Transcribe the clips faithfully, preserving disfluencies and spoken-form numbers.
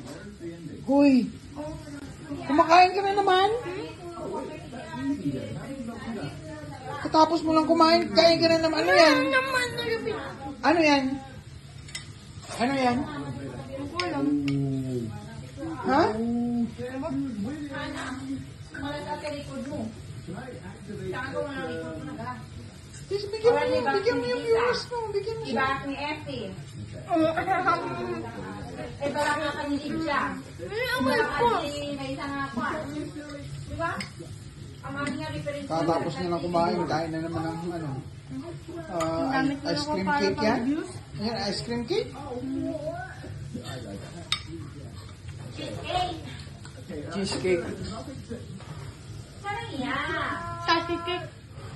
Hoy! Kumakain ka na naman? Katapos mo lang kumain, kain ka na naman. Ano yan? Ano yan? Ano yan? Ha? Please, bigyan mo yung, bigyan mo yung viewers mo. Bigyan mo siya. Iba ni Effie. Eh, bala nga kanilip siya. May isang ako. Diba? Ang aming nga reference. Katapos niya lang kumain, kain na naman ng ano. Uh, ice cream cake yan? Yan, ice cream cake? Cheesecake. Parang iya. Salty cake.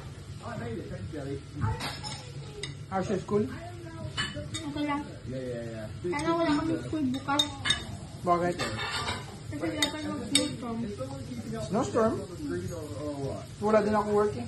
How's your school? Okay lang. Sana wala kami school bukas. Bakit? Kasi dapat mag-snowstorm. Snowstorm? Wala din ako work eh.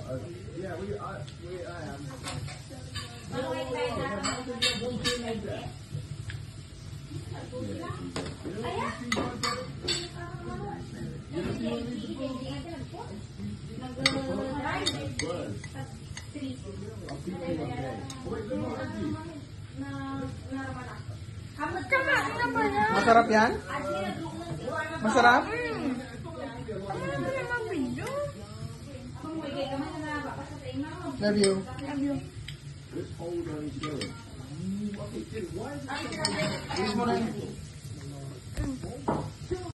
Masarap yan? Masarap? Love you. Love you. Kiss mo na yun.